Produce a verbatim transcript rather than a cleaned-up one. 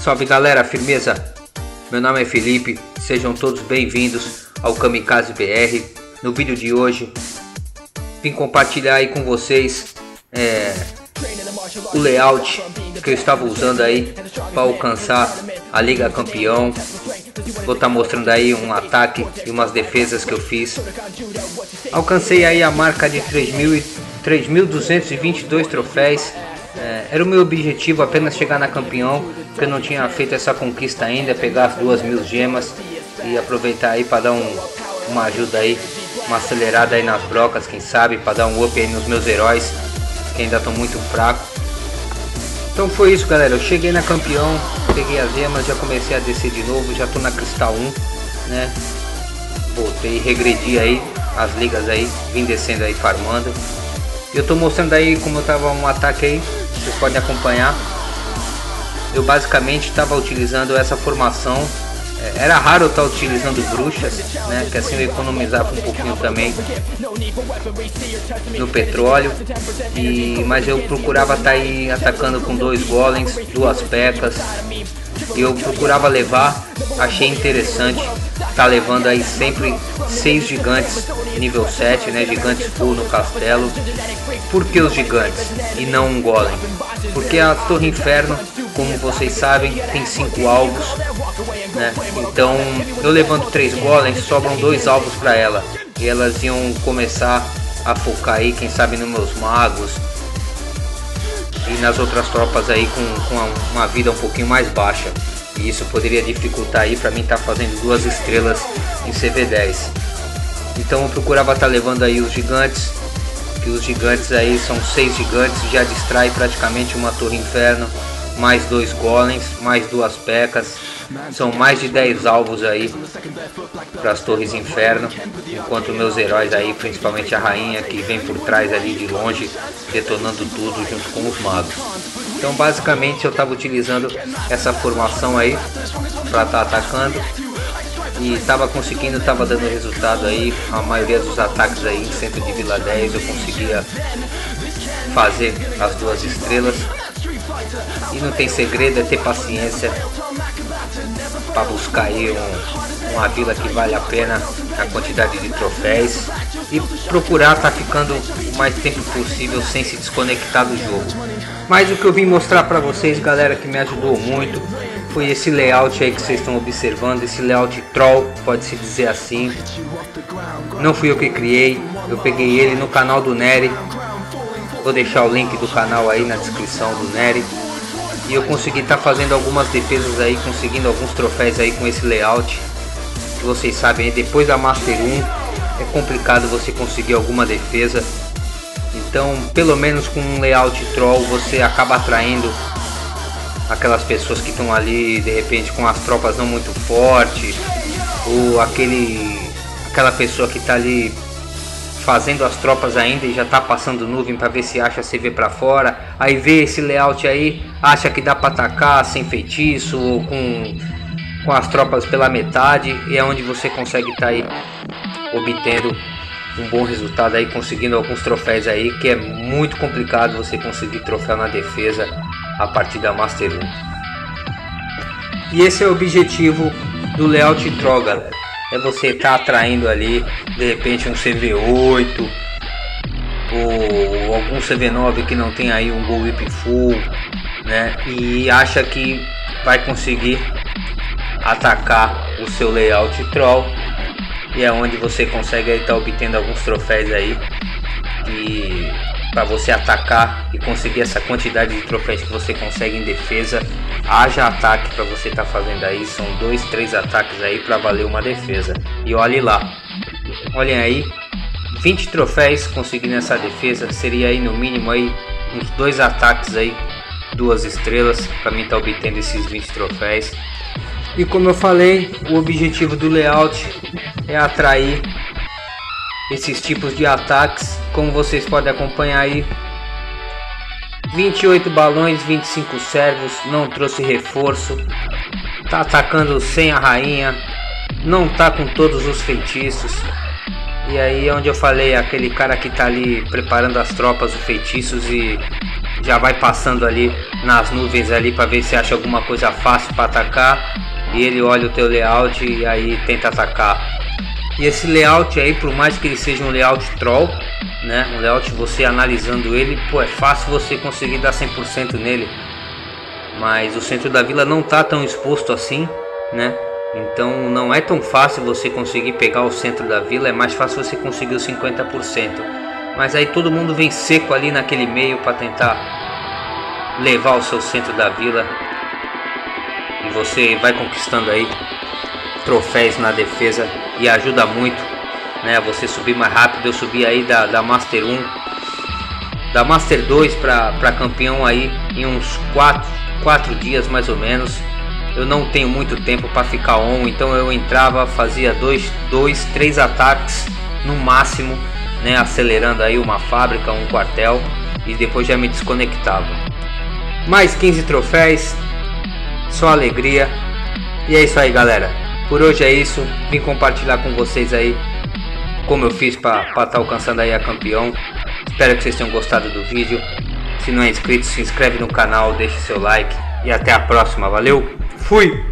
Salve galera, firmeza? Meu nome é Felipe, sejam todos bem-vindos ao Kamikaze B R. No vídeo de hoje vim compartilhar aí com vocês é, o layout que eu estava usando aí para alcançar a Liga Campeão. Vou estar mostrando aí um ataque e umas defesas que eu fiz. Alcancei aí a marca de três mil duzentos e vinte e dois troféus. É, era o meu objetivo apenas chegar na campeão, porque eu não tinha feito essa conquista ainda, pegar as duas mil gemas e aproveitar aí para dar um, uma ajuda aí, uma acelerada aí nas brocas, quem sabe, para dar um up aí nos meus heróis, que ainda estão muito fracos. Então foi isso galera, eu cheguei na campeão, peguei as gemas, já comecei a descer de novo, já tô na Cristal um, né? Voltei, regredi aí as ligas aí, vim descendo aí farmando. Eu tô mostrando aí como eu tava um ataque aí, vocês podem acompanhar. Eu basicamente estava utilizando essa formação. Era raro eu estar utilizando bruxas, né? Que assim eu economizava um pouquinho também no petróleo. E, mas eu procurava estar aí atacando com dois golems, duas pecas. E eu procurava levar, achei interessante tá levando aí sempre seis gigantes nível sete, né? Gigantes full no castelo. Por que os gigantes e não um golem? Porque a Torre Inferno, como vocês sabem, tem cinco alvos, né? Então eu levando três golems, sobram dois alvos para ela. E elas iam começar a focar aí, quem sabe, nos meus magos e nas outras tropas aí com, com uma vida um pouquinho mais baixa. E isso poderia dificultar aí para mim estar tá fazendo duas estrelas em C V dez. Então eu procurava estar tá levando aí os gigantes, que os gigantes aí são seis gigantes, já distrai praticamente uma Torre Inferno, mais dois golems, mais duas pecas, são mais de dez alvos aí para as Torres Inferno, enquanto meus heróis aí, principalmente a rainha que vem por trás ali de longe, detonando tudo junto com os magos. Então basicamente eu estava utilizando essa formação aí para estar tá atacando e estava conseguindo, estava dando resultado aí. A maioria dos ataques aí em centro de Vila dez eu conseguia fazer as duas estrelas. E não tem segredo, é ter paciência para buscar aí um, uma vila que vale a pena a quantidade de troféus e procurar estar tá ficando o mais tempo possível sem se desconectar do jogo. Mas o que eu vim mostrar para vocês, galera, que me ajudou muito, foi esse layout aí que vocês estão observando, esse layout troll, pode-se dizer assim. Não fui eu que criei, eu peguei ele no canal do Nery. Vou deixar o link do canal aí na descrição do Nery. E eu consegui estar tá fazendo algumas defesas aí, conseguindo alguns troféus aí com esse layout. Que vocês sabem, depois da Master um é complicado você conseguir alguma defesa. Então, pelo menos com um layout troll, você acaba atraindo aquelas pessoas que estão ali, de repente, com as tropas não muito fortes. Ou aquele, aquela pessoa que está ali fazendo as tropas ainda e já tá passando nuvem para ver se acha C V para fora, aí vê esse layout aí, acha que dá para atacar sem feitiço ou com, com as tropas pela metade, e é onde você consegue estar tá aí obtendo um bom resultado aí, conseguindo alguns troféus aí, que é muito complicado você conseguir troféu na defesa a partir da Master um. E esse é o objetivo do layout troll, galera. É você estar tá atraindo ali, de repente, um C V oito ou algum C V nove que não tem aí um Go Whip full, né? E acha que vai conseguir atacar o seu layout troll, e é onde você consegue estar tá obtendo alguns troféus aí que para você atacar e conseguir essa quantidade de troféus que você consegue em defesa. Haja ataque para você estar tá fazendo aí, são dois, três ataques aí para valer uma defesa. E olhe lá, olhem aí, vinte troféus conseguindo essa defesa, seria aí no mínimo aí uns dois ataques aí, duas estrelas para mim estar tá obtendo esses vinte troféus. E como eu falei, o objetivo do layout é atrair esses tipos de ataques, como vocês podem acompanhar aí. vinte e oito balões, vinte e cinco servos, não trouxe reforço, tá atacando sem a rainha, não tá com todos os feitiços. E aí é onde eu falei, aquele cara que tá ali preparando as tropas, os feitiços, e já vai passando ali nas nuvens ali para ver se acha alguma coisa fácil para atacar, e ele olha o teu layout e aí tenta atacar. E esse layout aí, por mais que ele seja um layout troll, né, um layout você analisando ele, pô, é fácil você conseguir dar cem por cento nele, mas o centro da vila não tá tão exposto assim, né? Então não é tão fácil você conseguir pegar o centro da vila, é mais fácil você conseguir os cinquenta por cento. Mas aí todo mundo vem seco ali naquele meio para tentar levar o seu centro da vila. E você vai conquistando aí troféus na defesa e ajuda muito, né? Você subir mais rápido. Eu subi aí da, da Master um, da Master dois para campeão aí em uns quatro dias mais ou menos. Eu não tenho muito tempo para ficar on, então eu entrava, fazia dois, dois, três ataques no máximo, né, acelerando aí uma fábrica, um quartel, e depois já me desconectava. Mais quinze troféus, só alegria. E é isso aí, galera. Por hoje é isso. Vim compartilhar com vocês aí como eu fiz para estar tá alcançando aí a campeão. Espero que vocês tenham gostado do vídeo. Se não é inscrito, se inscreve no canal, deixe seu like e até a próxima. Valeu, fui!